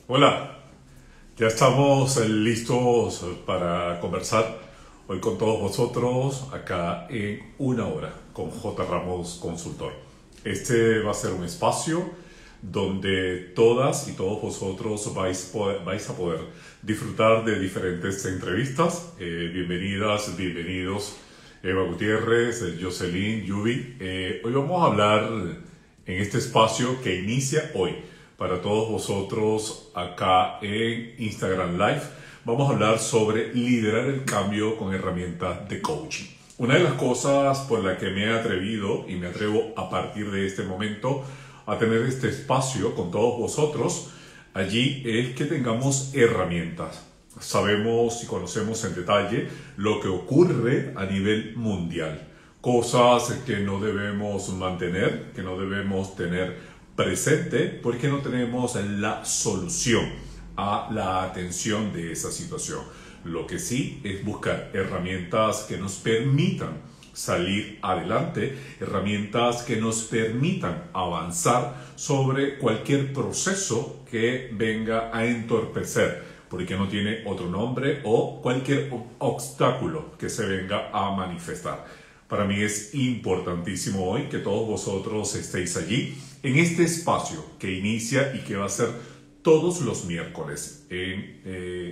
Hola, ya estamos listos para conversar hoy con todos vosotros acá en una hora con J. Ramos Consultor. Este va a ser un espacio donde todas y todos vosotros vais a poder disfrutar de diferentes entrevistas. Bienvenidas, bienvenidos Eva Gutiérrez, Jocelyn, Yubi. Hoy vamos a hablar en este espacio que inicia hoy para todos vosotros acá en Instagram Live. Vamos a hablar sobre liderar el cambio con herramientas de coaching. Una de las cosas por la que me he atrevido y me atrevo a partir de este momento a tener este espacio con todos vosotros allí es que tengamos herramientas. Sabemos y conocemos en detalle lo que ocurre a nivel mundial. Cosas que no debemos mantener, que no debemos tener presente porque no tenemos la solución a la atención de esa situación. Lo que sí es buscar herramientas que nos permitan salir adelante, herramientas que nos permitan avanzar sobre cualquier proceso que venga a entorpecer, porque no tiene otro nombre, o cualquier obstáculo que se venga a manifestar. Para mí es importantísimo hoy que todos vosotros estéis allí en este espacio que inicia y que va a ser todos los miércoles en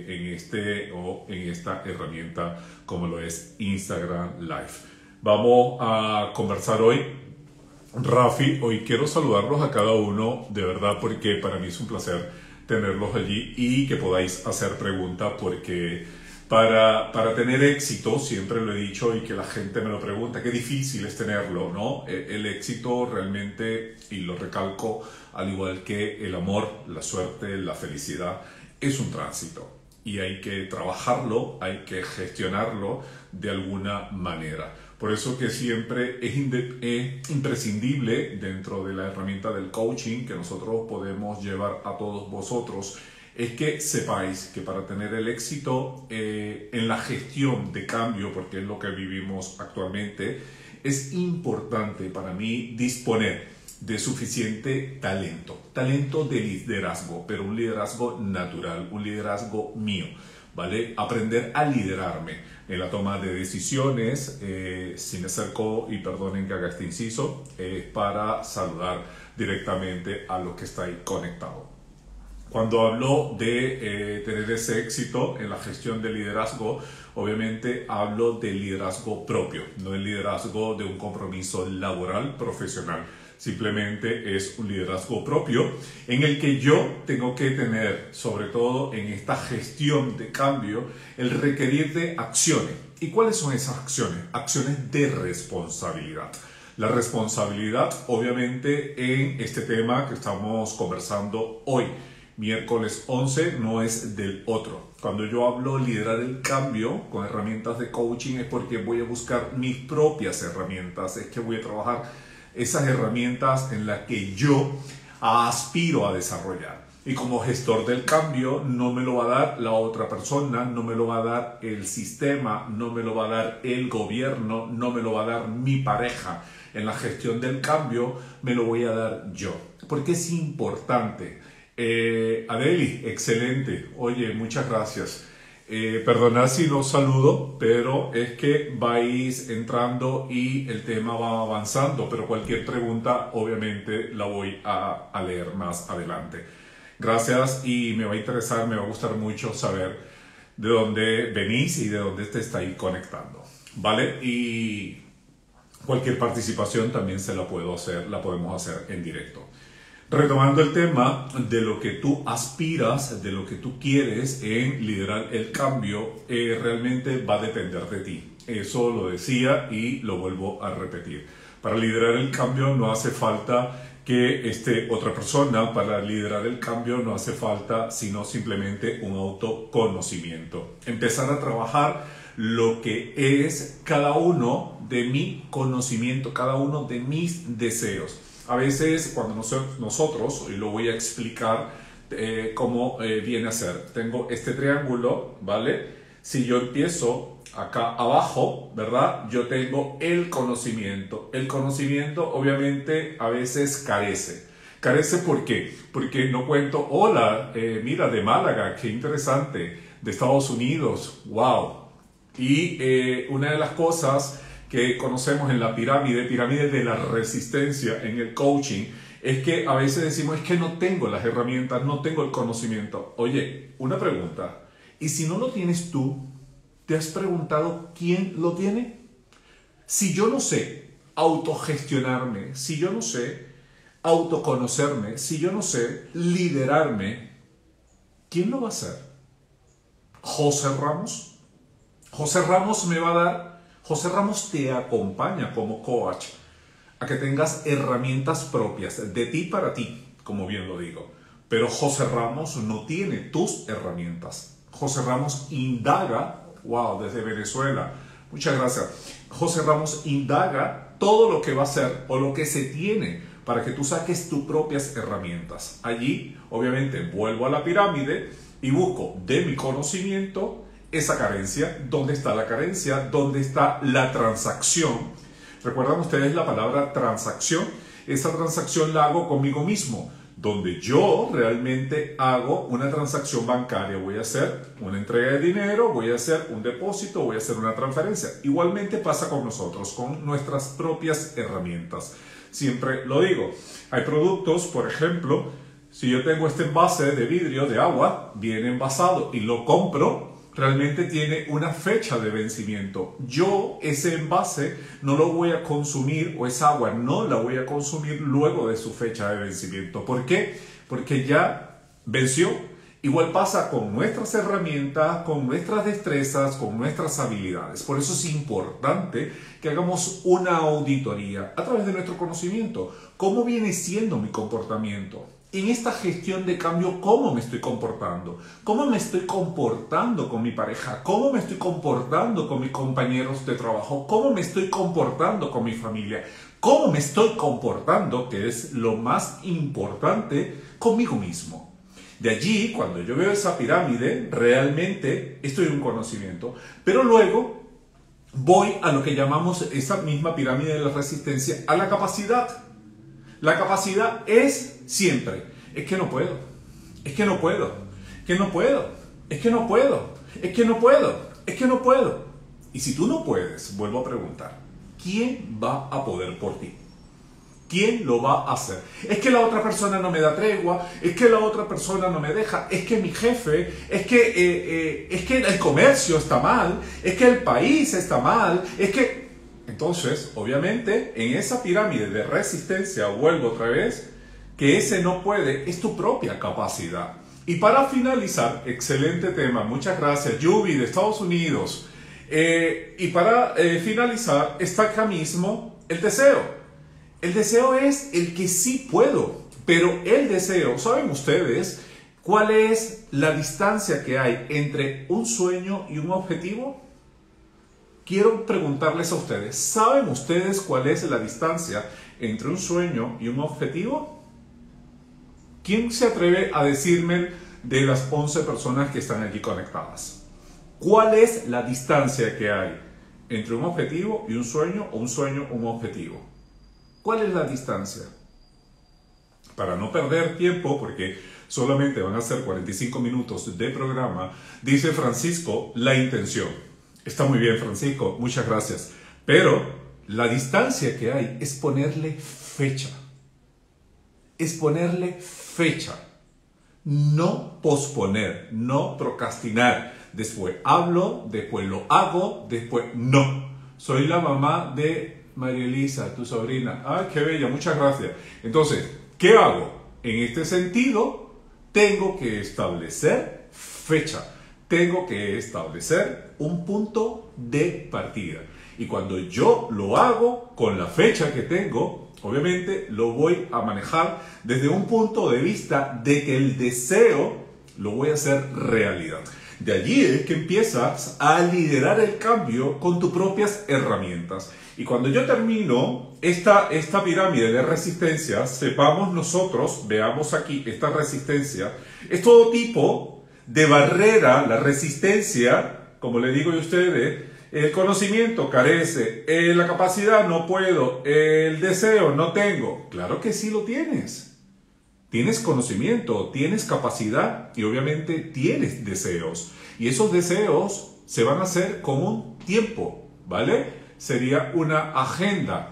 esta herramienta como lo es Instagram Live. Vamos a conversar hoy. Rafi, hoy quiero saludarlos a cada uno de verdad porque para mí es un placer tenerlos allí y que podáis hacer preguntas porque para tener éxito, siempre lo he dicho y que la gente me lo pregunta, qué difícil es tenerlo, ¿no? El éxito realmente, y lo recalco, al igual que el amor, la suerte, la felicidad, es un tránsito. Y hay que trabajarlo, hay que gestionarlo de alguna manera. Por eso que siempre es imprescindible dentro de la herramienta del coaching que nosotros podemos llevar a todos vosotros, es que sepáis que para tener el éxito en la gestión de cambio, porque es lo que vivimos actualmente, es importante para mí disponer de suficiente talento de liderazgo, pero un liderazgo natural, un liderazgo mío, ¿vale? Aprender a liderarme en la toma de decisiones. Si me acerco, y perdonen que haga este inciso, para saludar directamente a los que estáis conectados. Cuando hablo de tener ese éxito en la gestión del liderazgo, obviamente hablo del liderazgo propio, no el liderazgo de un compromiso laboral, profesional. Simplemente es un liderazgo propio en el que yo tengo que tener, sobre todo en esta gestión de cambio, el requerir de acciones. ¿Y cuáles son esas acciones? Acciones de responsabilidad. La responsabilidad, obviamente, en este tema que estamos conversando hoy, miércoles 11, no es del otro. Cuando yo hablo de liderar el cambio con herramientas de coaching es porque voy a buscar mis propias herramientas, es que voy a trabajar esas herramientas en las que yo aspiro a desarrollar. Y como gestor del cambio no me lo va a dar la otra persona, no me lo va a dar el sistema, no me lo va a dar el gobierno, no me lo va a dar mi pareja. En la gestión del cambio me lo voy a dar yo. Porque es importante. Adeli, excelente. Oye, muchas gracias. Perdonad si no saludo, pero es que vais entrando y el tema va avanzando, pero cualquier pregunta obviamente la voy a leer más adelante. Gracias y me va a interesar, me va a gustar mucho saber de dónde venís y de dónde te estáis conectando, ¿vale? Y cualquier participación también la podemos hacer en directo. Retomando el tema de lo que tú aspiras, de lo que tú quieres en liderar el cambio, realmente va a depender de ti. Eso lo decía y lo vuelvo a repetir. Para liderar el cambio no hace falta que esté otra persona. Para liderar el cambio no hace falta sino simplemente un autoconocimiento. Empezar a trabajar lo que es cada uno de mi conocimiento, cada uno de mis deseos. A veces cuando nosotros, y lo voy a explicar cómo viene a ser, tengo este triángulo, ¿vale? Si yo empiezo acá abajo, ¿verdad? Yo tengo el conocimiento. El conocimiento obviamente a veces carece. Carece, ¿por qué? Porque no cuento, hola, mira, de Málaga, qué interesante, de Estados Unidos, wow. Y una de las cosas que conocemos en la pirámide de la resistencia en el coaching, es que a veces decimos, es que no tengo las herramientas, no tengo el conocimiento. Oye, una pregunta, ¿y si no lo tienes tú, te has preguntado quién lo tiene? Si yo no sé autogestionarme, si yo no sé autoconocerme, si yo no sé liderarme, ¿quién lo va a hacer? ¿José Ramos? José Ramos me va a dar, José Ramos te acompaña como coach a que tengas herramientas propias de ti para ti, como bien lo digo. Pero José Ramos no tiene tus herramientas. José Ramos indaga, wow, desde Venezuela, muchas gracias. José Ramos indaga todo lo que va a hacer o lo que se tiene para que tú saques tus propias herramientas. Allí, obviamente, vuelvo a la pirámide y busco de mi conocimiento esa carencia. ¿Dónde está la carencia? ¿Dónde está la transacción? ¿Recuerdan ustedes la palabra transacción? Esa transacción la hago conmigo mismo, donde yo realmente hago una transacción bancaria. Voy a hacer una entrega de dinero, voy a hacer un depósito, voy a hacer una transferencia. Igualmente pasa con nosotros, con nuestras propias herramientas. Siempre lo digo. Hay productos, por ejemplo, si yo tengo este envase de vidrio de agua, bien envasado, y lo compro, realmente tiene una fecha de vencimiento. Yo ese envase no lo voy a consumir, o esa agua no la voy a consumir luego de su fecha de vencimiento. ¿Por qué? Porque ya venció. Igual pasa con nuestras herramientas, con nuestras destrezas, con nuestras habilidades. Por eso es importante que hagamos una auditoría a través de nuestro conocimiento. ¿Cómo viene siendo mi comportamiento? En esta gestión de cambio, ¿cómo me estoy comportando? ¿Cómo me estoy comportando con mi pareja? ¿Cómo me estoy comportando con mis compañeros de trabajo? ¿Cómo me estoy comportando con mi familia? ¿Cómo me estoy comportando, que es lo más importante, conmigo mismo? De allí, cuando yo veo esa pirámide, realmente estoy en un conocimiento. Pero luego voy a lo que llamamos esa misma pirámide de la resistencia, a la capacidad. La capacidad es siempre, es que no puedo, es que no puedo, es que no puedo, es que no puedo, es que no puedo, es que no puedo. Y si tú no puedes, vuelvo a preguntar, ¿quién va a poder por ti? ¿Quién lo va a hacer? Es que la otra persona no me da tregua, es que la otra persona no me deja, es que mi jefe, es que el comercio está mal, es que el país está mal, es que... Entonces, obviamente, en esa pirámide de resistencia, vuelvo otra vez, que ese no puede, es tu propia capacidad. Y para finalizar, excelente tema, muchas gracias, Yubi de Estados Unidos. Y para finalizar, está acá mismo el deseo. El deseo es el que sí puedo, pero el deseo, ¿saben ustedes cuál es la distancia que hay entre un sueño y un objetivo? Quiero preguntarles a ustedes, ¿saben ustedes cuál es la distancia entre un sueño y un objetivo? ¿Quién se atreve a decirme de las 11 personas que están aquí conectadas? ¿Cuál es la distancia que hay entre un objetivo y un sueño, o un sueño, un objetivo? ¿Cuál es la distancia? Para no perder tiempo, porque solamente van a ser 45 minutos de programa, dice Francisco, la intención. Está muy bien, Francisco, muchas gracias. Pero la distancia que hay es ponerle fecha. Es ponerle fecha. No posponer, no procrastinar. Después hablo, después lo hago, después no. Soy la mamá de María Elisa, tu sobrina. ¡Ay, qué bella! Muchas gracias. Entonces, ¿qué hago? En este sentido, tengo que establecer fecha. Tengo que establecer un punto de partida. Y cuando yo lo hago con la fecha que tengo, obviamente lo voy a manejar desde un punto de vista de que el deseo lo voy a hacer realidad. De allí es que empiezas a liderar el cambio con tus propias herramientas. Y cuando yo termino esta pirámide de resistencia, sepamos nosotros, veamos aquí, esta resistencia es todo tipo de barrera. La resistencia, como le digo a ustedes, el conocimiento carece, la capacidad no puedo, el deseo no tengo. Claro que sí lo tienes. tienes conocimiento, tienes capacidad y obviamente tienes deseos. Y esos deseos se van a hacer con un tiempo, ¿vale? Sería una agenda.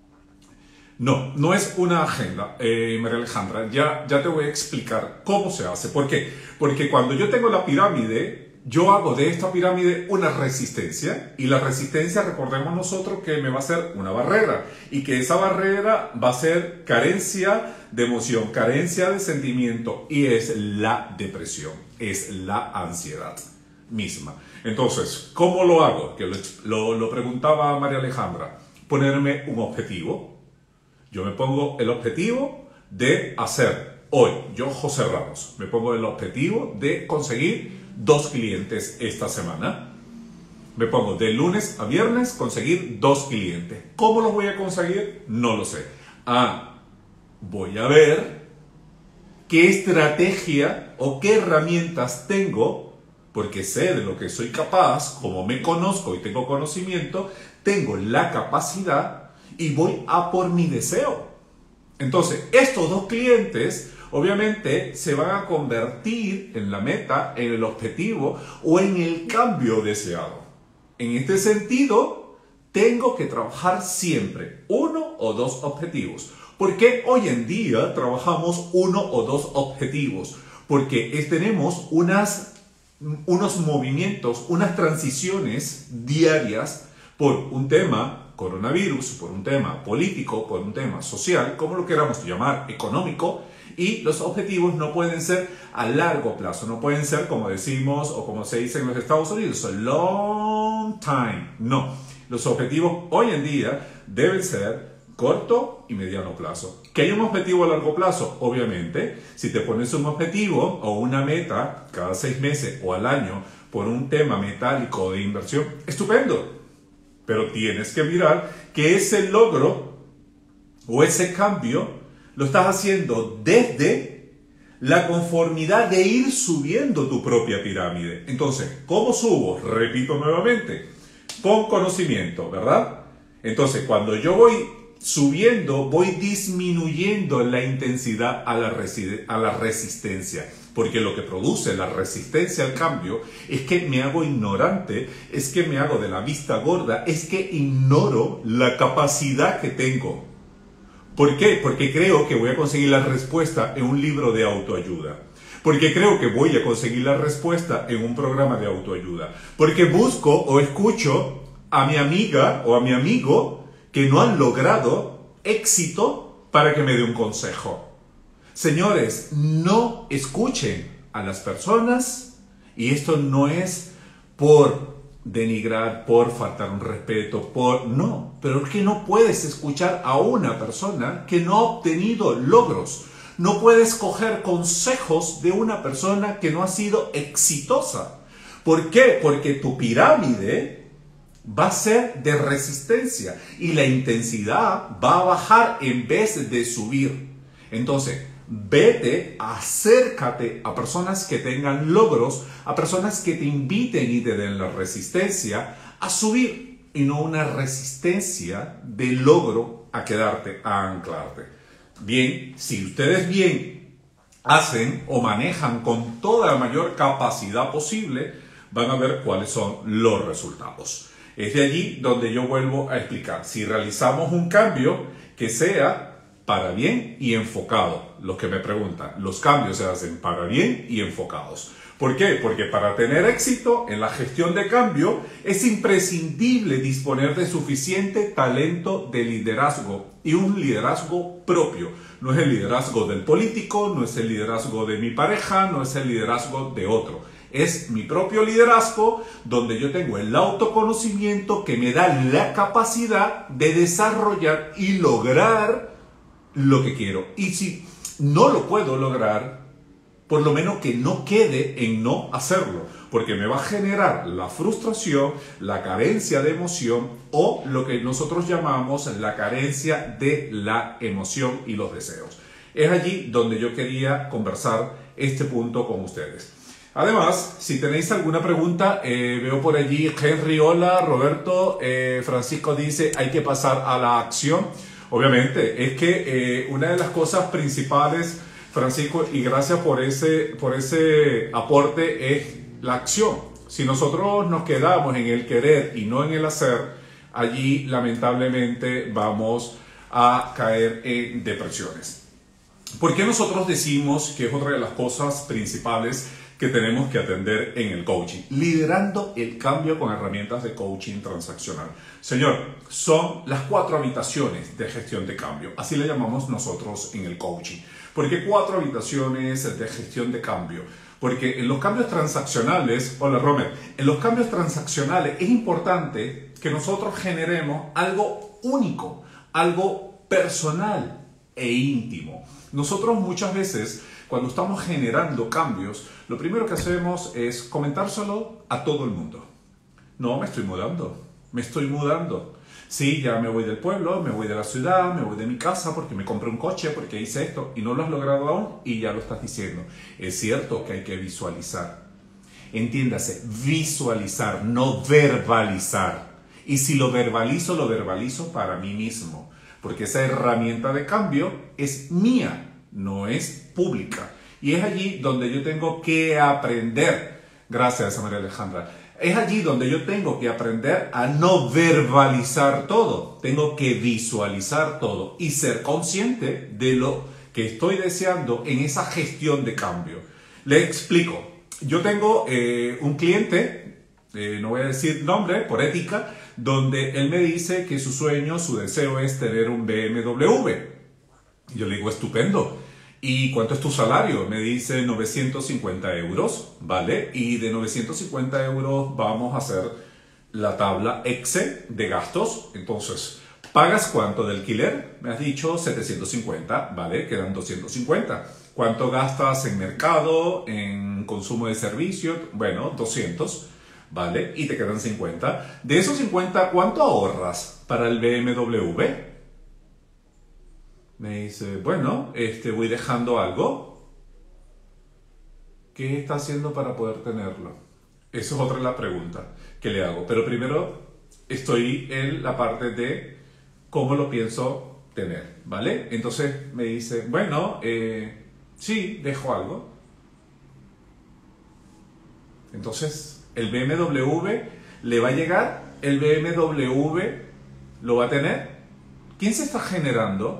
No, no es una agenda, María Alejandra. Ya te voy a explicar cómo se hace. ¿Por qué? Porque cuando yo tengo la pirámide, yo hago de esta pirámide una resistencia. Y la resistencia, recordemos nosotros que me va a ser una barrera. Y que esa barrera va a ser carencia de emoción, carencia de sentimiento. Y es la depresión, es la ansiedad misma. Entonces, ¿cómo lo hago? Que lo preguntaba María Alejandra. Ponerme un objetivo. Yo me pongo el objetivo de hacer hoy, yo José Ramos, me pongo el objetivo de conseguir 2 clientes esta semana. Me pongo de lunes a viernes conseguir 2 clientes. ¿Cómo los voy a conseguir? No lo sé. Voy a ver qué estrategia o qué herramientas tengo, porque sé de lo que soy capaz, como me conozco y tengo conocimiento, tengo la capacidad y voy a por mi deseo. Entonces, estos 2 clientes obviamente se van a convertir en la meta, en el objetivo o en el cambio deseado. En este sentido, tengo que trabajar siempre 1 o 2 objetivos. ¿Por qué hoy en día trabajamos 1 o 2 objetivos? Porque tenemos unos movimientos, unas transiciones diarias por un tema coronavirus, por un tema político, por un tema social, como lo queramos llamar, económico, y los objetivos no pueden ser a largo plazo, no pueden ser como decimos o como se dice en los Estados Unidos, a long time. No, los objetivos hoy en día deben ser corto y mediano plazo. ¿Que hay un objetivo a largo plazo? Obviamente, si te pones un objetivo o una meta cada 6 meses o al año por un tema metálico de inversión, estupendo. Pero tienes que mirar que ese logro o ese cambio lo estás haciendo desde la conformidad de ir subiendo tu propia pirámide. Entonces, ¿cómo subo? Repito nuevamente, con conocimiento, ¿verdad? Entonces, cuando yo voy subiendo, voy disminuyendo la intensidad a la resistencia. Porque lo que produce la resistencia al cambio es que me hago ignorante, es que me hago de la vista gorda, es que ignoro la capacidad que tengo. ¿Por qué? Porque creo que voy a conseguir la respuesta en un libro de autoayuda. Porque creo que voy a conseguir la respuesta en un programa de autoayuda. Porque busco o escucho a mi amiga o a mi amigo que no han logrado éxito para que me dé un consejo. Señores, no escuchen a las personas, y esto no es por denigrar, por faltar un respeto, no, pero es que no puedes escuchar a una persona que no ha obtenido logros. No puedes coger consejos de una persona que no ha sido exitosa. ¿Por qué? Porque tu pirámide va a ser de resistencia y la intensidad va a bajar en vez de subir. Entonces, vete, acércate a personas que tengan logros, a personas que te inviten y te den la resistencia a subir y no una resistencia de logro a quedarte, a anclarte. Bien, si ustedes bien hacen o manejan con toda la mayor capacidad posible, van a ver cuáles son los resultados. Es de allí donde yo vuelvo a explicar. Si realizamos un cambio que sea para bien y enfocado. Los que me preguntan, los cambios se hacen para bien y enfocados. ¿Por qué? Porque para tener éxito en la gestión de cambio es imprescindible disponer de suficiente talento de liderazgo y un liderazgo propio. No es el liderazgo del político, no es el liderazgo de mi pareja, no es el liderazgo de otro. Es mi propio liderazgo donde yo tengo el autoconocimiento que me da la capacidad de desarrollar y lograr lo que quiero. Y si no lo puedo lograr, por lo menos que no quede en no hacerlo, porque me va a generar la frustración, la carencia de emoción o lo que nosotros llamamos la carencia de la emoción y los deseos. Es allí donde yo quería conversar este punto con ustedes. Además, si tenéis alguna pregunta, veo por allí Henry, hola, Roberto, Francisco dice, hay que pasar a la acción. Obviamente, es que una de las cosas principales, Francisco, y gracias por ese aporte, es la acción. Si nosotros nos quedamos en el querer y no en el hacer, allí lamentablemente vamos a caer en depresiones. ¿Por qué nosotros decimos que es otra de las cosas principales que tenemos que atender en el coaching? Liderando el cambio con herramientas de coaching transaccional. Señor, son las 4 habitaciones de gestión de cambio. Así le llamamos nosotros en el coaching. ¿Por qué 4 habitaciones de gestión de cambio? Porque en los cambios transaccionales, hola Romer, en los cambios transaccionales es importante que nosotros generemos algo único, algo personal e íntimo. Nosotros muchas veces, cuando estamos generando cambios, lo primero que hacemos es comentárselo a todo el mundo. No, me estoy mudando. Sí, ya me voy del pueblo, me voy de la ciudad, me voy de mi casa porque me compré un coche, porque hice esto y no lo has logrado aún y ya lo estás diciendo. Es cierto que hay que visualizar. Entiéndase, visualizar, no verbalizar. Y si lo verbalizo para mí mismo. Porque esa herramienta de cambio es mía, no es pública. Y es allí donde yo tengo que aprender. Gracias, María Alejandra. Es allí donde yo tengo que aprender a no verbalizar todo. Tengo que visualizar todo y ser consciente de lo que estoy deseando en esa gestión de cambio. Le explico. Yo tengo un cliente, no voy a decir nombre por ética, donde él me dice que su sueño, su deseo es tener un BMW. Y yo le digo, estupendo. ¿Y cuánto es tu salario? Me dice 950 euros, ¿vale? Y de 950 euros vamos a hacer la tabla Excel de gastos. Entonces, ¿pagas cuánto de alquiler? Me has dicho 750, ¿vale? Quedan 250. ¿Cuánto gastas en mercado, en consumo de servicios? Bueno, 200, ¿vale? Y te quedan 50. De esos 50, ¿cuánto ahorras para el BMW? Me dice, bueno, voy dejando algo. ¿Qué está haciendo para poder tenerlo? Eso es otra de la pregunta que le hago. Pero primero estoy en la parte de cómo lo pienso tener, ¿vale? Entonces me dice, bueno, sí, dejo algo. Entonces, el BMW le va a llegar, el BMW lo va a tener. ¿Quién se está generando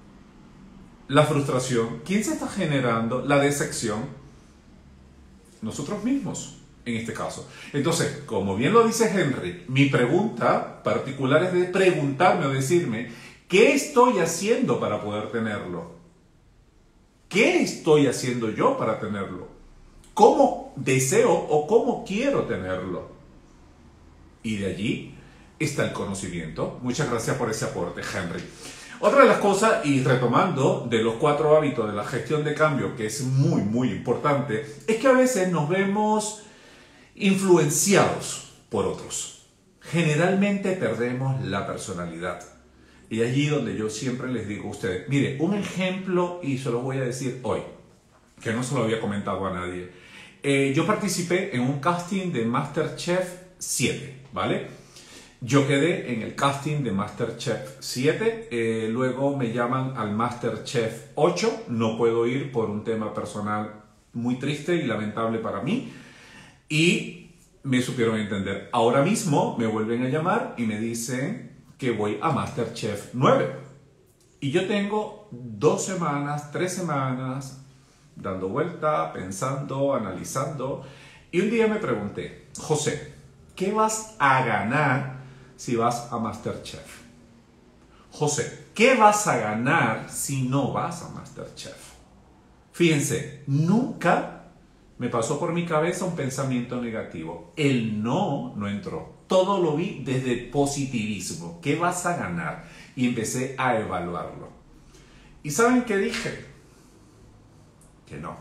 la frustración? ¿Quién se está generando la decepción? Nosotros mismos, en este caso. Entonces, como bien lo dice Henry, mi pregunta particular es de preguntarme o decirme, ¿qué estoy haciendo para poder tenerlo? ¿Qué estoy haciendo yo para tenerlo? ¿Cómo deseo o cómo quiero tenerlo? Y de allí está el conocimiento. Muchas gracias por ese aporte, Henry. Otra de las cosas, y retomando de los 4 hábitos de la gestión de cambio, que es muy, muy importante, es que a veces nos vemos influenciados por otros. Generalmente perdemos la personalidad. Y allí donde yo siempre les digo a ustedes, mire, un ejemplo, y se lo voy a decir hoy, que no se lo había comentado a nadie. Yo participé en un casting de MasterChef 7, ¿vale? Yo quedé en el casting de MasterChef 7, luego me llaman al MasterChef 8, no puedo ir por un tema personal muy triste y lamentable para mí, y me supieron entender. Ahora mismo me vuelven a llamar y me dicen que voy a MasterChef 9, y yo tengo 2 semanas, 3 semanas, dando vuelta, pensando, analizando, y un día me pregunté, José, ¿qué vas a ganar si vas a MasterChef? José, ¿qué vas a ganar si no vas a MasterChef? Fíjense, nunca me pasó por mi cabeza un pensamiento negativo. El no entró. Todo lo vi desde positivismo. ¿Qué vas a ganar? Y empecé a evaluarlo. ¿Y saben qué dije? Que no.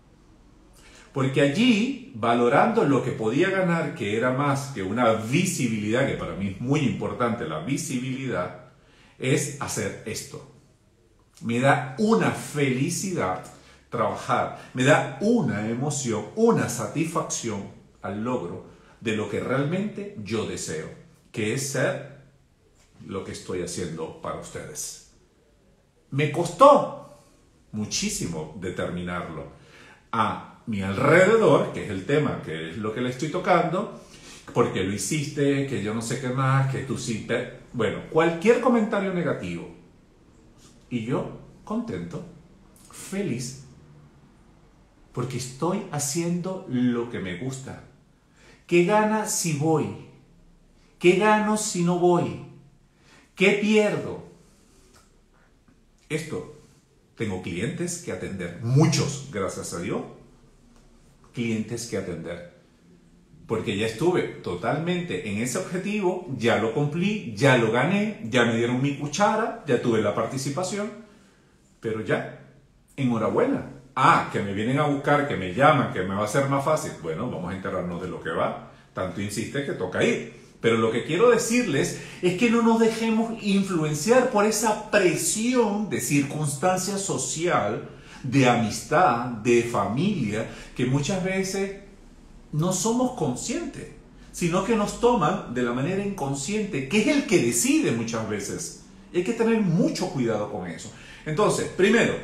Porque allí, valorando lo que podía ganar, que era más que una visibilidad, que para mí es muy importante la visibilidad, es hacer esto. Me da una felicidad trabajar, me da una emoción, una satisfacción al logro de lo que realmente yo deseo, que es ser lo que estoy haciendo para ustedes. Me costó, muchísimo determinarlo. A mi alrededor, que es el tema, que es lo que le estoy tocando, porque lo hiciste, que yo no sé qué más, que tú sí... Bueno, cualquier comentario negativo. Y yo contento, feliz, porque estoy haciendo lo que me gusta. ¿Qué gana si voy? ¿Qué gano si no voy? ¿Qué pierdo? Esto, tengo clientes que atender, muchos, gracias a Dios, clientes que atender. Porque ya estuve totalmente en ese objetivo, ya lo cumplí, ya lo gané, ya me dieron mi cuchara, ya tuve la participación, pero ya, enhorabuena. Ah, que me vienen a buscar, que me llaman, que me va a ser más fácil. Bueno, vamos a enterarnos de lo que va. Tanto insiste que toca ir. Pero lo que quiero decirles es que no nos dejemos influenciar por esa presión de circunstancia social, de amistad, de familia, que muchas veces no somos conscientes, sino que nos toman de la manera inconsciente, que es el que decide muchas veces. Hay que tener mucho cuidado con eso. Entonces, primero,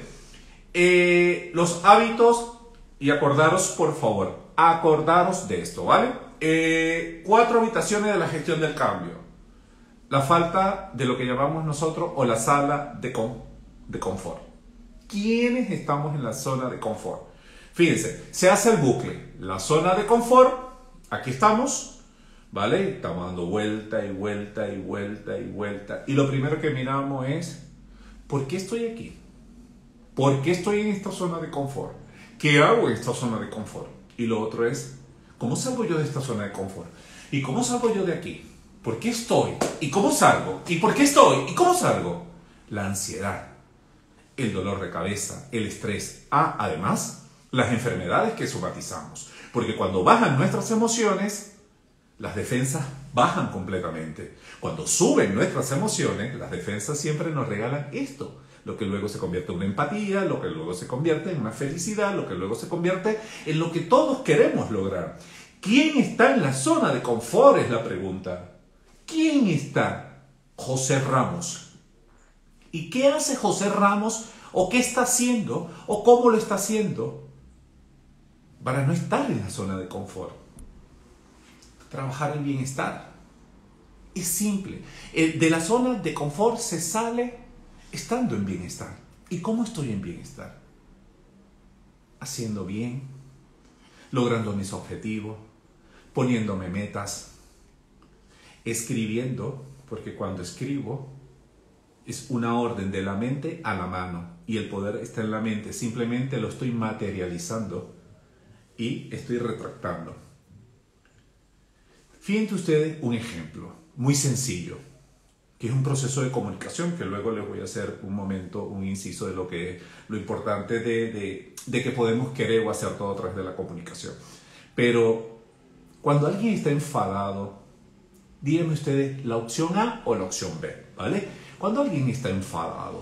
los hábitos, y acordaros, por favor, acordaros de esto, ¿vale? 4 habitaciones de la gestión del cambio. La falta de lo que llamamos nosotros o la sala de confort. ¿Quiénes estamos en la zona de confort? Fíjense, se hace el bucle. La zona de confort, aquí estamos, ¿vale? Estamos dando vuelta y vuelta y vuelta y vuelta. Y lo primero que miramos es, ¿por qué estoy aquí? ¿Por qué estoy en esta zona de confort? ¿Qué hago en esta zona de confort? Y lo otro es, ¿cómo salgo yo de esta zona de confort? ¿Y cómo salgo yo de aquí? ¿Por qué estoy? ¿Y cómo salgo? ¿Y por qué estoy? ¿Y cómo salgo? La ansiedad, el dolor de cabeza, el estrés. Además, las enfermedades que somatizamos. Porque cuando bajan nuestras emociones, las defensas bajan completamente. Cuando suben nuestras emociones, las defensas siempre nos regalan esto. Lo que luego se convierte en una empatía, lo que luego se convierte en una felicidad, lo que luego se convierte en lo que todos queremos lograr. ¿Quién está en la zona de confort? Es la pregunta. ¿Quién está? José Ramos. ¿Y qué hace José Ramos? ¿O qué está haciendo? ¿O cómo lo está haciendo? Para no estar en la zona de confort. Trabajar el bienestar. Es simple. De la zona de confort se sale estando en bienestar. ¿Y cómo estoy en bienestar? Haciendo bien, logrando mis objetivos, poniéndome metas, escribiendo, porque cuando escribo es una orden de la mente a la mano y el poder está en la mente, simplemente lo estoy materializando y estoy retractando. Fíjense ustedes un ejemplo muy sencillo, que es un proceso de comunicación, que luego les voy a hacer un momento, un inciso de lo que es lo importante de que podemos querer o hacer todo a través de la comunicación. Pero cuando alguien está enfadado, díganme ustedes la opción A o la opción B, ¿vale? Cuando alguien está enfadado,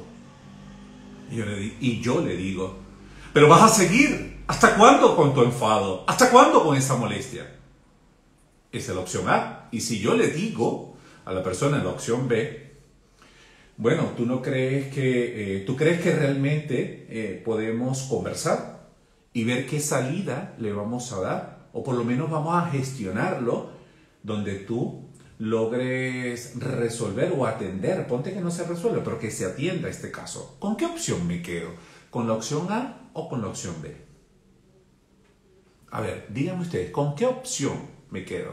y yo le digo, pero vas a seguir, ¿hasta cuándo con tu enfado? ¿Hasta cuándo con esa molestia? Esa es la opción A. Y si yo le digo a la persona en la opción B, bueno, ¿tú crees que realmente podemos conversar y ver qué salida le vamos a dar? O por lo menos vamos a gestionarlo donde tú logres resolver o atender. Ponte que no se resuelve, pero que se atienda este caso. ¿Con qué opción me quedo? ¿Con la opción A o con la opción B? A ver, díganme ustedes, ¿con qué opción me quedo?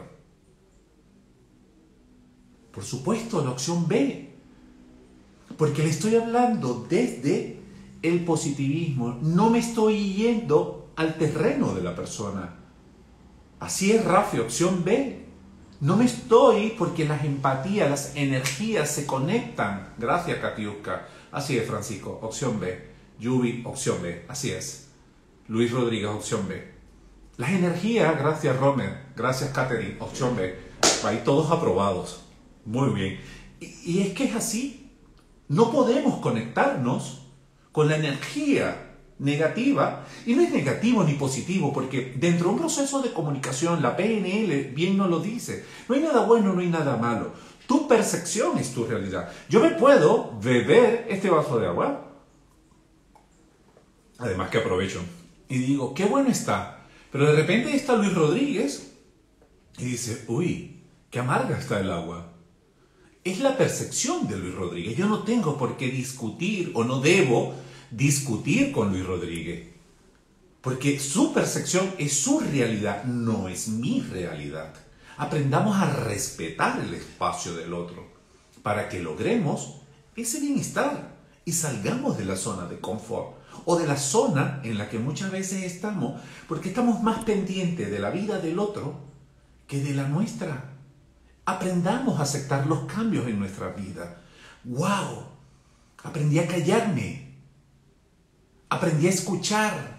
Por supuesto, la opción B. Porque le estoy hablando desde el positivismo. No me estoy yendo al terreno de la persona. Así es, Rafi, opción B. No me estoy, porque las empatías, las energías se conectan. Gracias, Katiuska. Así es, Francisco, opción B. Yubi, opción B. Así es. Luis Rodríguez, opción B. Las energías, gracias, Romer. Gracias, Catherine, opción B. Ahí todos aprobados. Muy bien. Y es que es así. No podemos conectarnos con la energía negativa, y no es negativo ni positivo, porque dentro de un proceso de comunicación, la PNL bien nos lo dice, no hay nada bueno, no hay nada malo. Tu percepción es tu realidad. Yo me puedo beber este vaso de agua Además que aprovecho y digo, qué bueno está. Pero de repente está Luis Rodríguez y dice, uy, qué amarga está el agua. Es la percepción de Luis Rodríguez. Yo no tengo por qué discutir o no debo discutir con Luis Rodríguez. Porque su percepción es su realidad, no es mi realidad. Aprendamos a respetar el espacio del otro para que logremos ese bienestar y salgamos de la zona de confort o de la zona en la que muchas veces estamos porque estamos más pendientes de la vida del otro que de la nuestra. Aprendamos a aceptar los cambios en nuestra vida. ¡Wow! Aprendí a callarme. Aprendí a escuchar.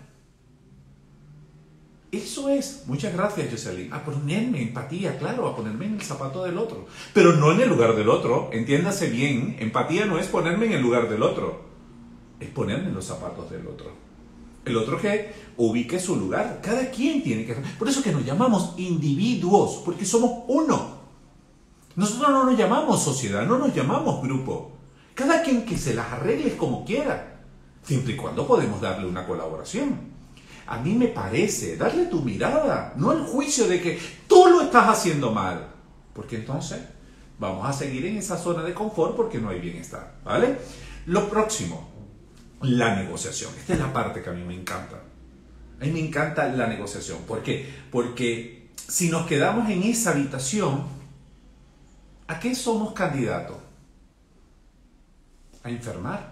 Eso es, muchas gracias Jocelyn, a ponerme empatía, claro, a ponerme en el zapato del otro, pero no en el lugar del otro, entiéndase bien, empatía no es ponerme en el lugar del otro, es ponerme en los zapatos del otro. El otro que ubique su lugar, cada quien tiene que... Por eso que nos llamamos individuos, porque somos uno. Nosotros no nos llamamos sociedad, no nos llamamos grupo. Cada quien que se las arregle como quiera, siempre y cuando podemos darle una colaboración. A mí me parece, darle tu mirada, no el juicio de que tú lo estás haciendo mal. Porque entonces vamos a seguir en esa zona de confort porque no hay bienestar, ¿vale? Lo próximo, la negociación. Esta es la parte que a mí me encanta. A mí me encanta la negociación. ¿Por qué? Porque si nos quedamos en esa habitación, ¿a qué somos candidatos? A enfermar.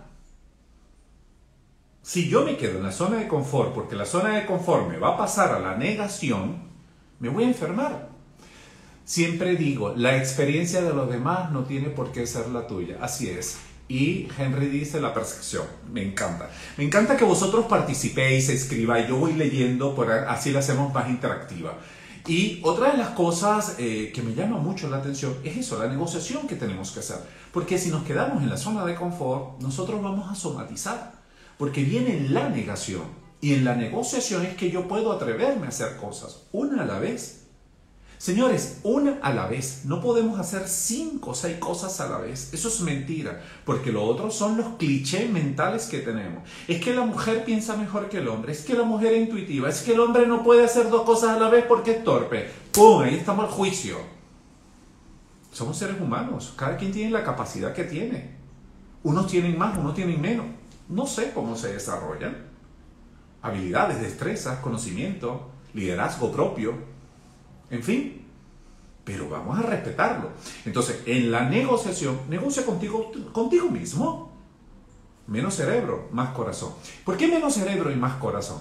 Si yo me quedo en la zona de confort, porque la zona de confort me va a pasar a la negación, me voy a enfermar. Siempre digo, la experiencia de los demás no tiene por qué ser la tuya. Así es. Y Henry dice la percepción. Me encanta. Me encanta que vosotros participéis, escribáis. Yo voy leyendo, así la hacemos más interactiva. Y otra de las cosas que me llama mucho la atención es eso, la negociación que tenemos que hacer. Porque si nos quedamos en la zona de confort, nosotros vamos a somatizar. Porque viene la negación. Y en la negociación es que yo puedo atreverme a hacer cosas, una a la vez. Señores, una a la vez. No podemos hacer 5 o 6 cosas a la vez. Eso es mentira. Porque lo otro son los clichés mentales que tenemos. Es que la mujer piensa mejor que el hombre. Es que la mujer es intuitiva. Es que el hombre no puede hacer 2 cosas a la vez porque es torpe. ¡Pum! Ahí estamos al juicio. Somos seres humanos. Cada quien tiene la capacidad que tiene. Unos tienen más, unos tienen menos. No sé cómo se desarrollan. Habilidades, destrezas, conocimiento, liderazgo propio, en fin. Pero vamos a respetarlo. Entonces, en la negociación, negocia contigo mismo. Menos cerebro, más corazón. ¿Por qué menos cerebro y más corazón?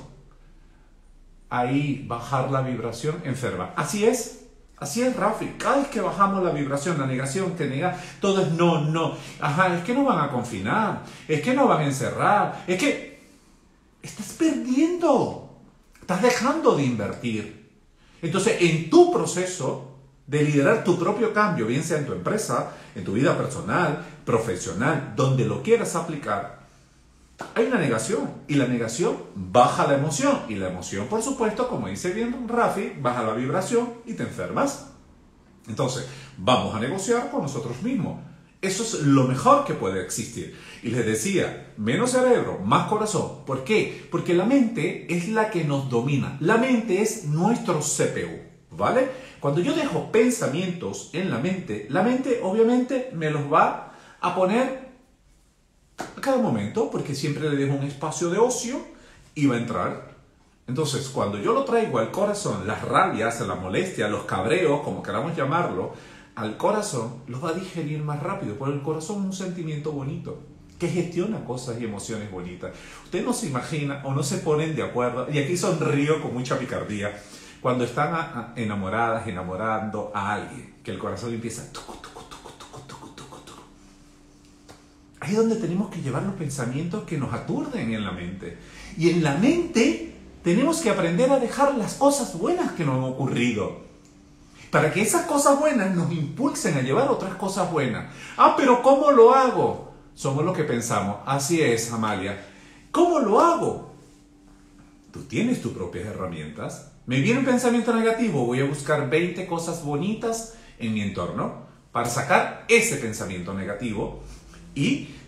Ahí bajar la vibración enferma. Así es, Rafi. Cada vez que bajamos la vibración, la negación, que nega, todo es no, no. Ajá, es que no van a confinar, es que no van a encerrar, es que estás perdiendo, estás dejando de invertir. Entonces, en tu proceso de liderar tu propio cambio, bien sea en tu empresa, en tu vida personal, profesional, donde lo quieras aplicar, hay una negación, y la negación baja la emoción, y la emoción, por supuesto, como dice bien Rafi, baja la vibración y te enfermas. Entonces, vamos a negociar con nosotros mismos. Eso es lo mejor que puede existir. Y les decía, menos cerebro, más corazón. ¿Por qué? Porque la mente es la que nos domina. La mente es nuestro CPU, ¿vale? Cuando yo dejo pensamientos en la mente obviamente me los va a poner a cada momento, porque siempre le dejo un espacio de ocio y va a entrar. Entonces, cuando yo lo traigo al corazón, las rabias, la molestia, los cabreos, como queramos llamarlo, al corazón, los va a digerir más rápido, porque el corazón es un sentimiento bonito, que gestiona cosas y emociones bonitas. Usted no se imagina o no se ponen de acuerdo, y aquí sonrío con mucha picardía, cuando están enamoradas, enamorando a alguien, que el corazón empieza tucu, tucu, tucu, tucu, tucu, tucu, tucu. Ahí es donde tenemos que llevar los pensamientos que nos aturden en la mente. Y en la mente tenemos que aprender a dejar las cosas buenas que nos han ocurrido, para que esas cosas buenas nos impulsen a llevar otras cosas buenas. Ah, pero ¿cómo lo hago? Somos los que pensamos. Así es, Amalia. ¿Cómo lo hago? Tú tienes tus propias herramientas. Me viene un pensamiento negativo, voy a buscar 20 cosas bonitas en mi entorno para sacar ese pensamiento negativo y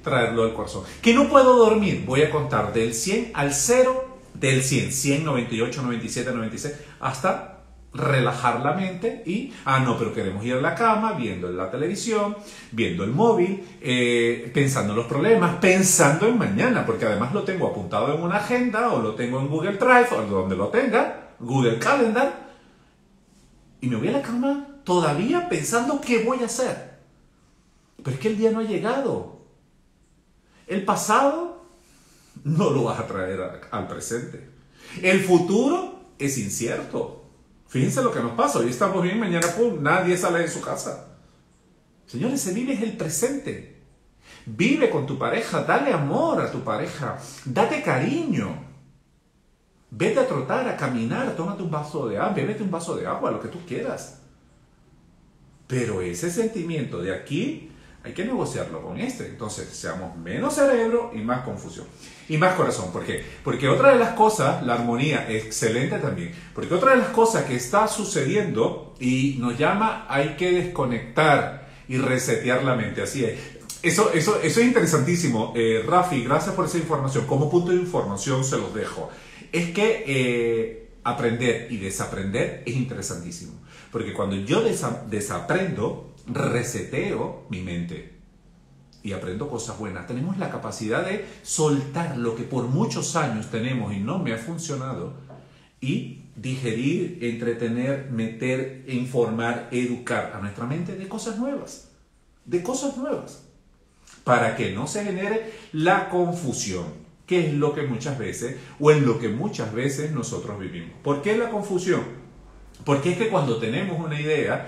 traerlo al corazón. Que no puedo dormir, voy a contar del 100 al 0, del 100, 98, 97, 96, hasta relajar la mente y, no, pero queremos ir a la cama viendo la televisión, viendo el móvil, pensando en los problemas, pensando en mañana, porque además lo tengo apuntado en una agenda o lo tengo en Google Drive o donde lo tenga, Google Calendar, y me voy a la cama todavía pensando qué voy a hacer. Pero es que el día no ha llegado. El pasado no lo vas a traer al presente. El futuro es incierto. Fíjense lo que nos pasa. Hoy estamos bien, mañana pum, nadie sale de su casa. Señores, se vive es el presente. Vive con tu pareja, dale amor a tu pareja, date cariño. Vete a trotar, a caminar, tómate un vaso de agua, bébete un vaso de agua, lo que tú quieras. Pero ese sentimiento de aquí hay que negociarlo con este. Entonces, seamos menos cerebro y más confusión. Y más corazón. ¿Por qué? Porque otra de las cosas, la armonía, excelente también. Porque otra de las cosas que está sucediendo y nos llama, hay que desconectar y resetear la mente. Así es. Eso es interesantísimo. Rafi, gracias por esa información. Como punto de información se los dejo. Es que aprender y desaprender es interesantísimo. Porque cuando yo desaprendo, reseteo mi mente y aprendo cosas buenas. Tenemos la capacidad de soltar lo que por muchos años tenemos y no me ha funcionado y digerir, entretener, meter, informar, educar a nuestra mente de cosas nuevas. De cosas nuevas. Para que no se genere la confusión, que es lo que muchas veces, o en lo que muchas veces nosotros vivimos. ¿Por qué la confusión? Porque es que cuando tenemos una idea,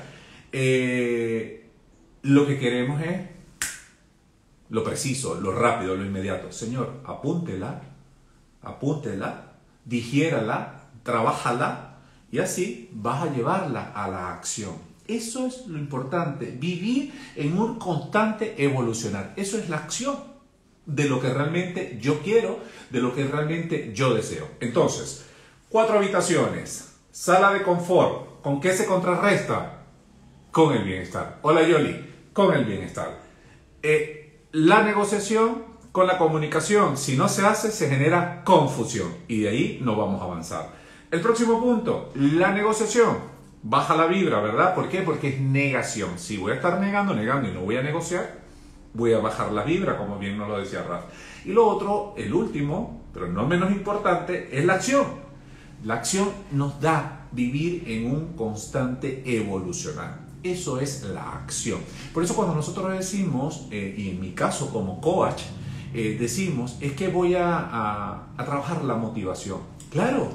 lo que queremos es lo preciso, lo rápido, lo inmediato. Señor, apúntela, digiérala, trabájala y así vas a llevarla a la acción. Eso es lo importante, vivir en un constante evolucionar. Eso es la acción de lo que realmente yo quiero, de lo que realmente yo deseo. Entonces, 4 habitaciones, sala de confort, ¿con qué se contrarresta? Con el bienestar. Hola Yoli, con el bienestar. La negociación con la comunicación, si no se hace, se genera confusión y de ahí no vamos a avanzar. El próximo punto, la negociación. Baja la vibra, ¿verdad? ¿Por qué? Porque es negación. Si voy a estar negando y no voy a negociar, voy a bajar la vibra, como bien nos lo decía Raf. Y lo otro, el último, pero no menos importante, es la acción. La acción nos da vivir en un constante evolucionar. Eso es la acción. Por eso cuando nosotros decimos, y en mi caso como coach, decimos, es que voy a trabajar la motivación. Claro,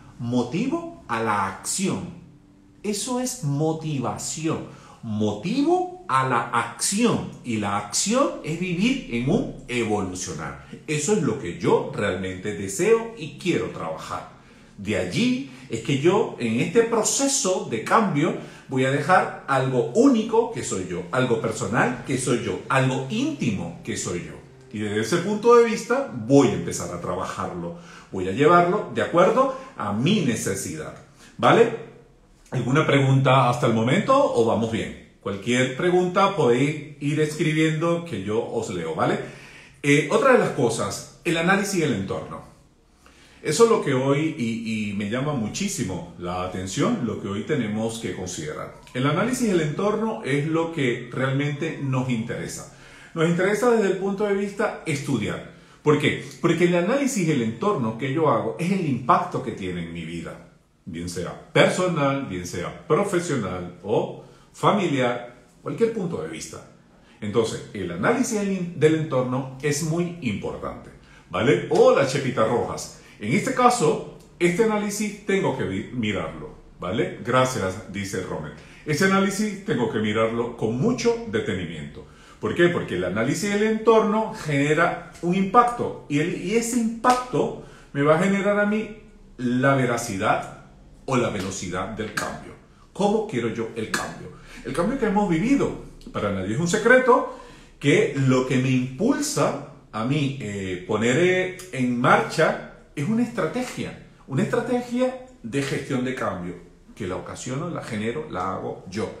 motivo a la acción. Eso es motivación. Motivo a la acción. Y la acción es vivir en un evolucionar. Eso es lo que yo realmente deseo y quiero trabajar. De allí es que yo, en este proceso de cambio, voy a dejar algo único que soy yo, algo personal que soy yo, algo íntimo que soy yo. Y desde ese punto de vista voy a empezar a trabajarlo. Voy a llevarlo de acuerdo a mi necesidad. ¿Vale? ¿Alguna pregunta hasta el momento o vamos bien? Cualquier pregunta podéis ir escribiendo que yo os leo, ¿vale? Otra de las cosas, el análisis del entorno. Eso es lo que hoy, y me llama muchísimo la atención, lo que hoy tenemos que considerar. El análisis del entorno es lo que realmente nos interesa. Nos interesa desde el punto de vista estudiar. ¿Por qué? Porque el análisis del entorno que yo hago es el impacto que tiene en mi vida. Bien sea personal, bien sea profesional o familiar, cualquier punto de vista. Entonces, el análisis del entorno es muy importante. ¿Vale? Hola, Chepita Rojas. En este caso, este análisis tengo que mirarlo, ¿vale? Gracias, dice Romer. Este análisis tengo que mirarlo con mucho detenimiento. ¿Por qué? Porque el análisis del entorno genera un impacto y ese impacto me va a generar a mí la veracidad o la velocidad del cambio. ¿Cómo quiero yo el cambio? El cambio que hemos vivido, para nadie es un secreto, que lo que me impulsa a mí poner en marcha es una estrategia de gestión de cambio, que la ocasiono, la genero, la hago yo.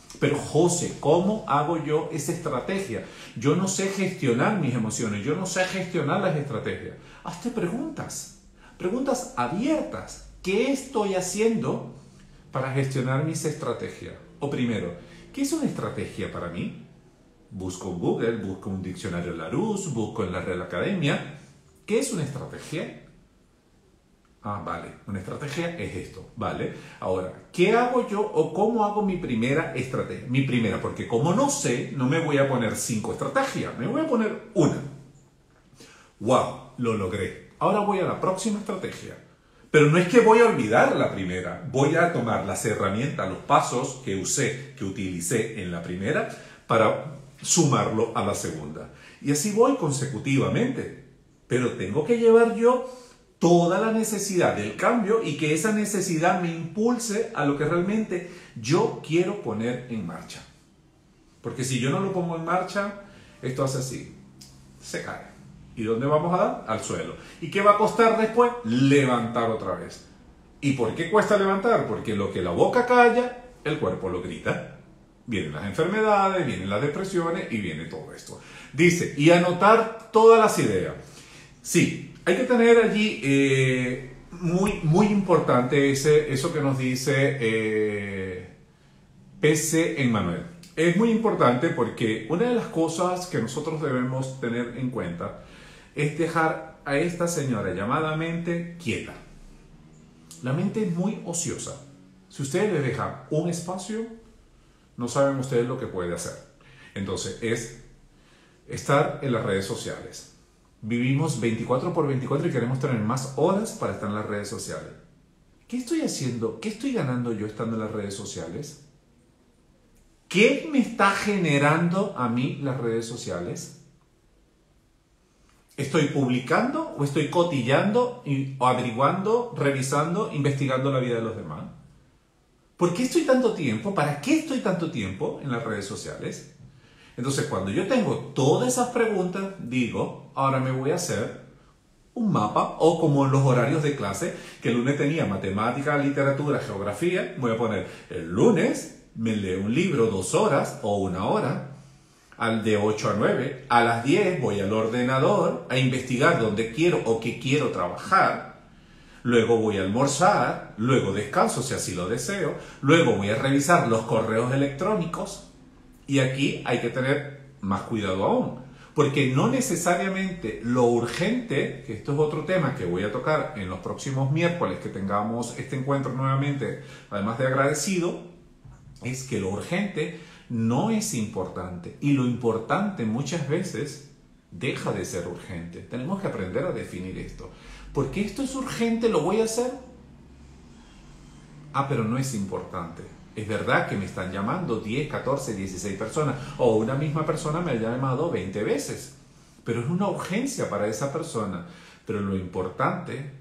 Pero José, ¿cómo hago yo esa estrategia? Yo no sé gestionar mis emociones, yo no sé gestionar las estrategias. Hazte preguntas, preguntas abiertas. ¿Qué estoy haciendo para gestionar mis estrategias? O primero, ¿qué es una estrategia para mí? Busco en Google, busco un diccionario Larousse, busco en la Real Academia. ¿Qué es una estrategia? Ah, vale, una estrategia es esto, ¿vale? Ahora, ¿qué hago yo o cómo hago mi primera estrategia? Mi primera, porque como no sé, no me voy a poner 5 estrategias, me voy a poner una. ¡Wow! Lo logré. Ahora voy a la próxima estrategia. Pero no es que voy a olvidar la primera, voy a tomar las herramientas, los pasos que usé, que utilicé en la primera para sumarlo a la segunda. Y así voy consecutivamente. Pero tengo que llevar yo toda la necesidad del cambio y que esa necesidad me impulse a lo que realmente yo quiero poner en marcha. Porque si yo no lo pongo en marcha, esto hace así, se cae. ¿Y dónde vamos a dar? Al suelo. ¿Y qué va a costar después? Levantar otra vez. ¿Y por qué cuesta levantar? Porque lo que la boca calla, el cuerpo lo grita. Vienen las enfermedades, vienen las depresiones y viene todo esto. Dice, y anotar todas las ideas. Sí, hay que tener allí muy importante eso que nos dice P.C. Emmanuel. Es muy importante porque una de las cosas que nosotros debemos tener en cuenta es dejar a esta señora llamada mente quieta. La mente es muy ociosa. Si ustedes le dejan un espacio, no saben ustedes lo que puede hacer. Entonces, es estar en las redes sociales. Vivimos 24/24 y queremos tener más horas para estar en las redes sociales. ¿Qué estoy haciendo? ¿Qué estoy ganando yo estando en las redes sociales? ¿Qué me está generando a mí las redes sociales? ¿Estoy publicando o estoy cotillando o averiguando, revisando, investigando la vida de los demás? ¿Por qué estoy tanto tiempo? ¿Para qué estoy tanto tiempo en las redes sociales? Entonces, cuando yo tengo todas esas preguntas, digo, ahora me voy a hacer un mapa, o como en los horarios de clase, que el lunes tenía matemática, literatura, geografía, voy a poner el lunes me leo un libro 2 horas o 1 hora, al de 8 a 9, a las 10 voy al ordenador a investigar dónde quiero o qué quiero trabajar, luego voy a almorzar, luego descanso si así lo deseo, luego voy a revisar los correos electrónicos y aquí hay que tener más cuidado aún, porque no necesariamente lo urgente, que esto es otro tema que voy a tocar en los próximos miércoles que tengamos este encuentro nuevamente, además de agradecido, es que lo urgente no es importante y lo importante muchas veces deja de ser urgente. Tenemos que aprender a definir esto. ¿Por qué esto es urgente? ¿Lo voy a hacer? Ah, pero no es importante. Es verdad que me están llamando 10, 14, 16 personas o una misma persona me ha llamado 20 veces, pero es una urgencia para esa persona. Pero lo importante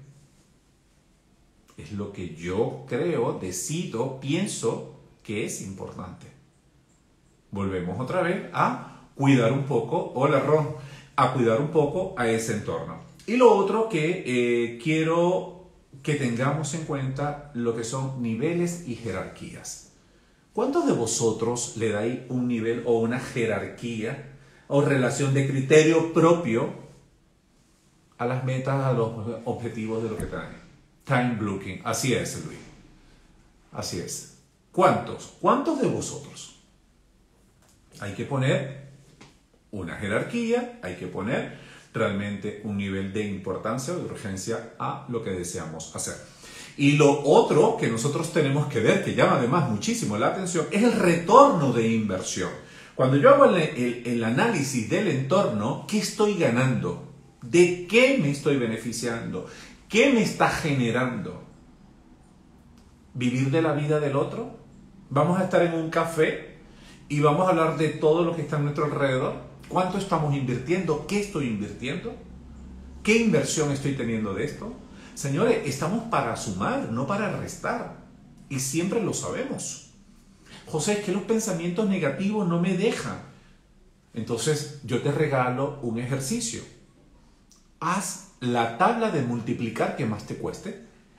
es lo que yo creo, decido, pienso que es importante. Volvemos otra vez a cuidar un poco, hola Ron, a cuidar un poco a ese entorno. Y lo otro que quiero que tengamos en cuenta lo que son niveles y jerarquías. ¿Cuántos de vosotros le dais un nivel o una jerarquía o relación de criterio propio a las metas, a los objetivos de lo que traen? Time blocking, así es, Luis. Así es. ¿Cuántos? ¿Cuántos de vosotros? Hay que poner una jerarquía, hay que poner realmente un nivel de importancia o de urgencia a lo que deseamos hacer. Y lo otro que nosotros tenemos que ver, que llama además muchísimo la atención, es el retorno de inversión. Cuando yo hago el análisis del entorno, ¿qué estoy ganando? ¿De qué me estoy beneficiando? ¿Qué me está generando? ¿Vivir de la vida del otro? ¿Vamos a estar en un café y vamos a hablar de todo lo que está a nuestro alrededor? ¿Cuánto estamos invirtiendo? ¿Qué estoy invirtiendo? ¿Qué inversión estoy teniendo de esto? Señores, estamos para sumar, no para restar. Y siempre lo sabemos. José, es que los pensamientos negativos no me dejan. Entonces, yo te regalo un ejercicio. Haz la tabla de multiplicar que más te cueste.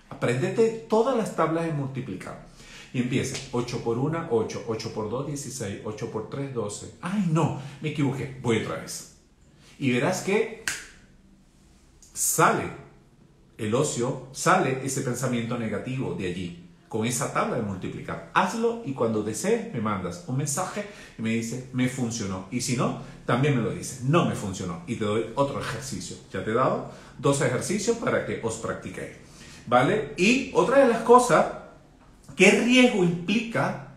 Apréndete todas las tablas de multiplicar. Y empieza, 8 por 1, 8, 8 por 2, 16, 8 por 3, 12. ¡Ay, no! Me equivoqué. Voy otra vez. Y verás que sale el ocio, sale ese pensamiento negativo de allí, con esa tabla de multiplicar. Hazlo y cuando desees me mandas un mensaje y me dice, me funcionó. Y si no, también me lo dices, no me funcionó. Y te doy otro ejercicio. Ya te he dado 2 ejercicios para que os practiquéis. ¿Vale? Y otra de las cosas, ¿qué riesgo implica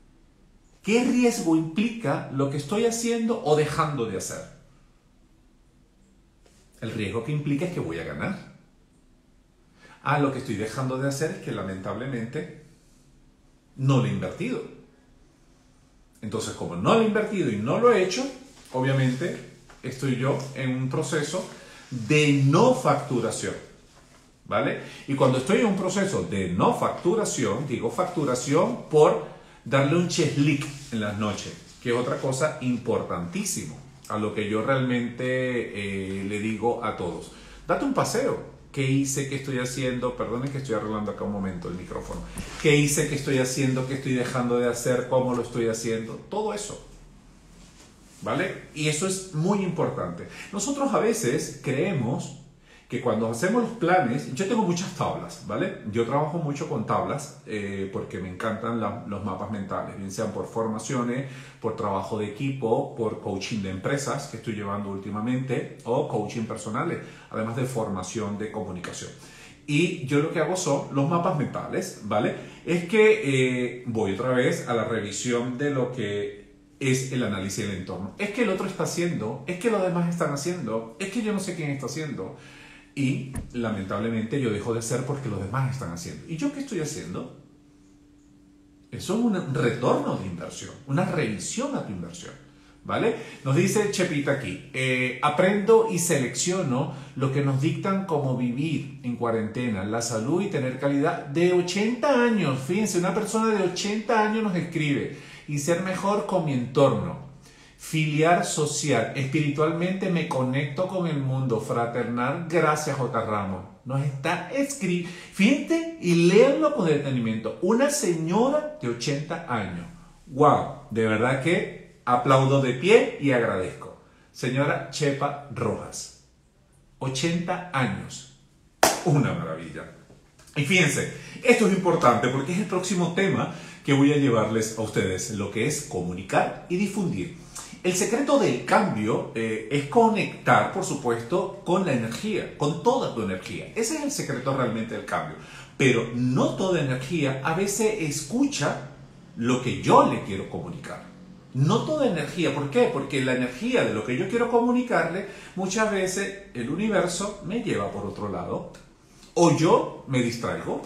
lo que estoy haciendo o dejando de hacer? El riesgo que implica es que voy a ganar. Lo que estoy dejando de hacer es que lamentablemente no lo he invertido. Entonces, como no lo he invertido y no lo he hecho, obviamente estoy yo en un proceso de no facturación. ¿Vale? Y cuando estoy en un proceso de no facturación, digo facturación por darle un cheslic en las noches, que es otra cosa importantísimo, a lo que yo realmente le digo a todos. Date un paseo. ¿Qué hice? ¿Qué estoy haciendo? Perdonen que estoy arreglando acá un momento el micrófono. ¿Qué hice? ¿Qué estoy haciendo? ¿Qué estoy dejando de hacer? ¿Cómo lo estoy haciendo? Todo eso. ¿Vale? Y eso es muy importante. Nosotros a veces creemos que cuando hacemos los planes, yo tengo muchas tablas, ¿vale? Yo trabajo mucho con tablas porque me encantan los mapas mentales, bien sean por formaciones, por trabajo de equipo, por coaching de empresas que estoy llevando últimamente o coaching personales, además de formación de comunicación. Y yo lo que hago son los mapas mentales, ¿vale? Es que voy otra vez a la revisión de lo que es el análisis del entorno. Es que el otro está haciendo, es que los demás están haciendo, es que yo no sé quién está haciendo. Y lamentablemente yo dejo de ser porque los demás están haciendo. ¿Y yo qué estoy haciendo? Eso es un retorno de inversión, una revisión a tu inversión. ¿Vale? Nos dice Chepita aquí, aprendo y selecciono lo que nos dictan como vivir en cuarentena, la salud y tener calidad de 80 años. Fíjense, una persona de 80 años nos escribe, y ser mejor con mi entorno. Filiar social. Espiritualmente me conecto con el mundo fraternal. Gracias, J. Ramos. Nos está escribiendo. Fíjate y léanlo con detenimiento. Una señora de 80 años. ¡Wow! De verdad que aplaudo de pie y agradezco. Señora Chepa Rojas. 80 años. Una maravilla. Y fíjense, esto es importante porque es el próximo tema que voy a llevarles a ustedes, lo que es comunicar y difundir. El secreto del cambio es conectar, por supuesto, con la energía, con toda tu energía. Ese es el secreto realmente del cambio. Pero no toda energía a veces escucha lo que yo le quiero comunicar. No toda energía. ¿Por qué? Porque la energía de lo que yo quiero comunicarle, muchas veces el universo me lleva por otro lado. O yo me distraigo.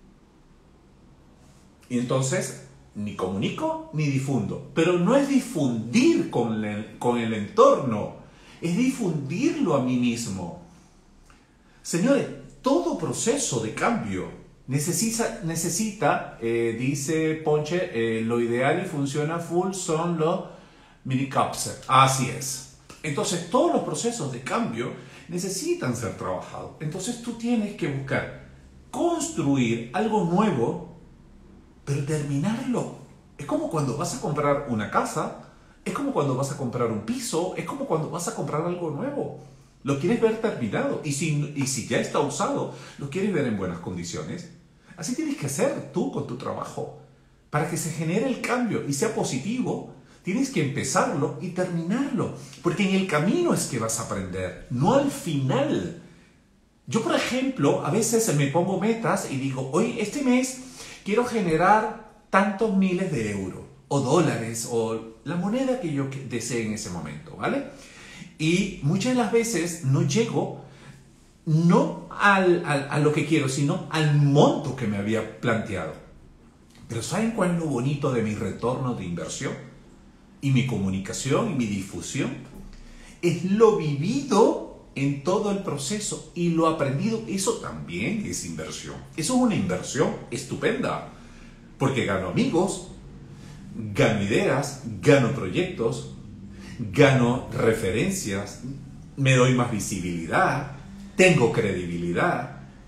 Y entonces ni comunico ni difundo. Pero no es difundir con el entorno, es difundirlo a mí mismo. Señores, todo proceso de cambio necesita dice Ponche, lo ideal y funciona full son los mini cups. Así es. Entonces, todos los procesos de cambio necesitan ser trabajados. Entonces, tú tienes que buscar construir algo nuevo, pero terminarlo. Es como cuando vas a comprar una casa, es como cuando vas a comprar un piso, es como cuando vas a comprar algo nuevo. Lo quieres ver terminado. Y si ya está usado, lo quieres ver en buenas condiciones. Así tienes que hacer tú con tu trabajo. Para que se genere el cambio y sea positivo, tienes que empezarlo y terminarlo. Porque en el camino es que vas a aprender, no al final. Yo, por ejemplo, a veces me pongo metas y digo, hoy, este mes, quiero generar tantos miles de euros, o dólares, o la moneda que yo desee en ese momento, ¿vale? Y muchas de las veces no llego, no a lo que quiero, sino al monto que me había planteado. Pero ¿saben cuál es lo bonito de mi retorno de inversión? Y mi comunicación y mi difusión. Es lo vivido en todo el proceso y lo aprendido. Eso también es inversión. Eso es una inversión estupenda. Porque gano amigos, gano ideas, gano proyectos, gano referencias, me doy más visibilidad, tengo credibilidad,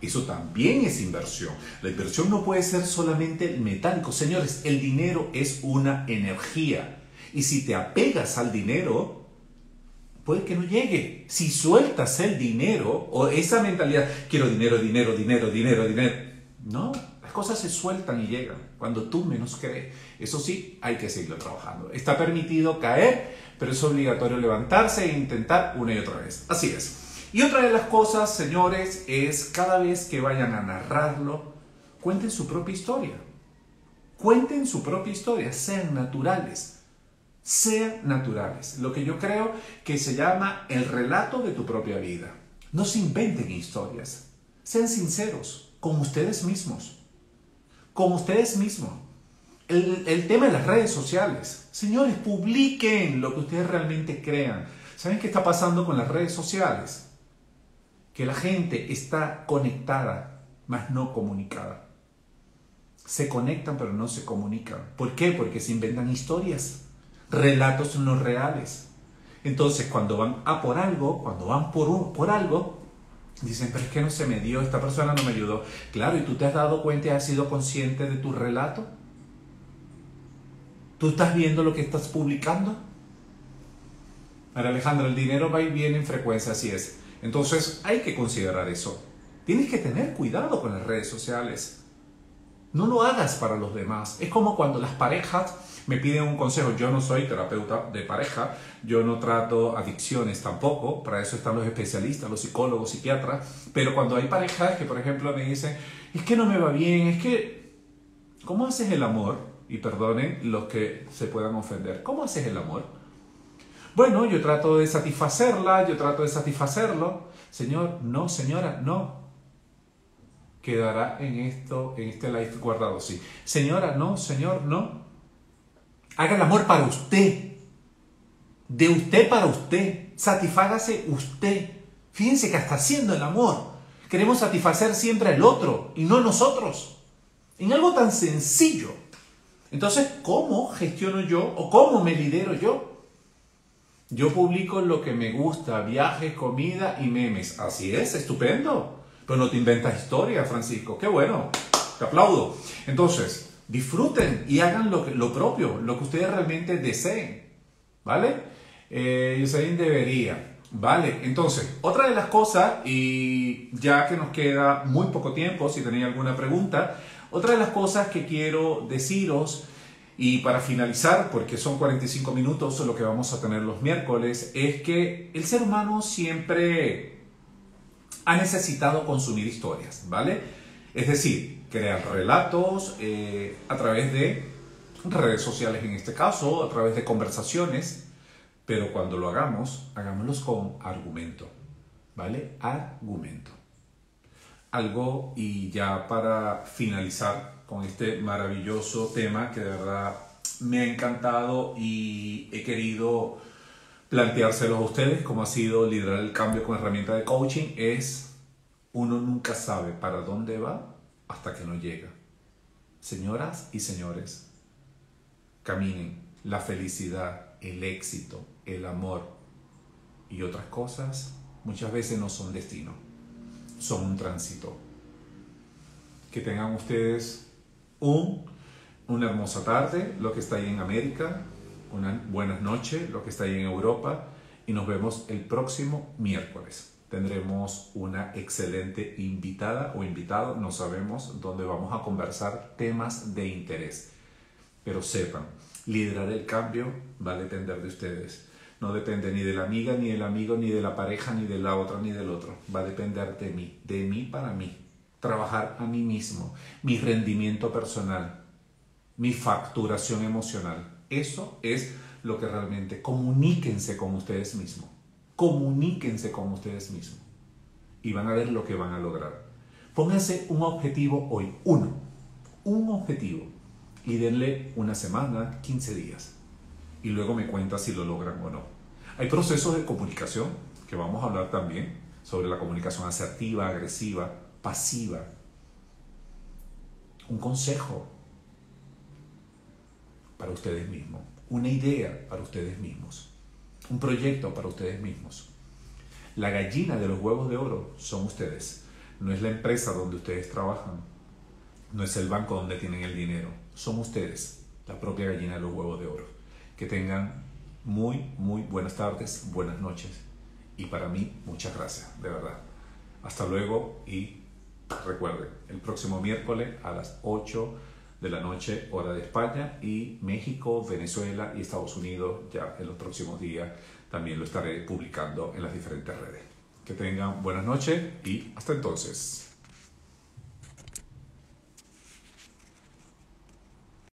Eso también es inversión. La inversión no puede ser solamente metálico. Señores, el dinero es una energía. Y si te apegas al dinero, puede que no llegue. Si sueltas el dinero o esa mentalidad, quiero dinero, dinero, dinero, dinero, dinero. No, las cosas se sueltan y llegan cuando tú menos crees. Eso sí, hay que seguir trabajando. Está permitido caer, pero es obligatorio levantarse e intentar una y otra vez. Así es. Y otra de las cosas, señores, es cada vez que vayan a narrarlo, cuenten su propia historia. Cuenten su propia historia, sean naturales. Sean naturales. Lo que yo creo que se llama el relato de tu propia vida. No se inventen historias. Sean sinceros con ustedes mismos. Con ustedes mismos. El tema de las redes sociales. Señores, publiquen lo que ustedes realmente crean. ¿Saben qué está pasando con las redes sociales? Que la gente está conectada, mas no comunicada. Se conectan, pero no se comunican. ¿Por qué? Porque se inventan historias, relatos no reales. Entonces, cuando van a por algo, cuando van por algo, dicen, pero es que no se me dio, esta persona no me ayudó. Claro, ¿y tú te has dado cuenta y has sido consciente de tu relato? ¿Tú estás viendo lo que estás publicando? María Alejandra, el dinero va y viene en frecuencia, así es. Entonces hay que considerar eso. Tienes que tener cuidado con las redes sociales. No lo hagas para los demás. Es como cuando las parejas me piden un consejo. Yo no soy terapeuta de pareja, yo no trato adicciones tampoco, para eso están los especialistas, los psicólogos, psiquiatras. Pero cuando hay parejas que, por ejemplo, me dicen, es que no me va bien, es que, ¿cómo haces el amor? Y perdonen los que se puedan ofender. ¿Cómo haces el amor? Bueno, yo trato de satisfacerla, yo trato de satisfacerlo. Señor, no, señora, no. Quedará en este live guardado, sí. Señora, no, señor, no. Haga el amor para usted. De usted para usted. Satisfágase usted. Fíjense que hasta haciendo el amor, queremos satisfacer siempre al otro y no nosotros. En algo tan sencillo. Entonces, ¿cómo gestiono yo o cómo me lidero yo? Yo publico lo que me gusta, viajes, comida y memes. Así es, estupendo. Pero no te inventas historia, Francisco. Qué bueno, te aplaudo. Entonces, disfruten y hagan lo propio, lo que ustedes realmente deseen. ¿Vale? Yoselin debería. Vale, entonces, otra de las cosas, y ya que nos queda muy poco tiempo, si tenéis alguna pregunta, otra de las cosas que quiero deciros, y para finalizar, porque son 45 minutos lo que vamos a tener los miércoles, es que el ser humano siempre ha necesitado consumir historias, ¿vale? Es decir, crear relatos a través de redes sociales en este caso, a través de conversaciones, pero cuando lo hagamos, hagámoslos con argumento, ¿vale? Argumento. Algo, y ya para finalizar con este maravilloso tema que de verdad me ha encantado y he querido planteárselos a ustedes, como ha sido liderar el cambio con herramienta de coaching, es uno nunca sabe para dónde va hasta que no llega. Señoras y señores, caminen. La felicidad, el éxito, el amor y otras cosas muchas veces no son destino, son un tránsito. Que tengan ustedes una hermosa tarde, lo que está ahí en América, una buena noche, lo que está ahí en Europa, y nos vemos el próximo miércoles. Tendremos una excelente invitada o invitado, no sabemos, donde vamos a conversar temas de interés. Pero sepan, liderar el cambio va a depender de ustedes. No depende ni de la amiga, ni del amigo, ni de la pareja, ni de la otra, ni del otro. Va a depender de mí para mí. Trabajar a mí mismo, mi rendimiento personal, mi facturación emocional. Eso es lo que realmente, comuníquense con ustedes mismos. Comuníquense con ustedes mismos. Y van a ver lo que van a lograr. Pónganse un objetivo hoy, un objetivo. Y denle una semana, 15 días. Y luego me cuenta si lo logran o no. Hay procesos de comunicación, que vamos a hablar también, sobre la comunicación asertiva, agresiva, pasiva. Un consejo para ustedes mismos, una idea para ustedes mismos, un proyecto para ustedes mismos. La gallina de los huevos de oro son ustedes. No es la empresa donde ustedes trabajan, no es el banco donde tienen el dinero, son ustedes, la propia gallina de los huevos de oro. Que tengan muy buenas tardes, buenas noches y para mí muchas gracias, de verdad. Hasta luego y recuerden, el próximo miércoles a las 8 de la noche, hora de España, y México, Venezuela y Estados Unidos, ya en los próximos días también lo estaré publicando en las diferentes redes. Que tengan buenas noches y hasta entonces.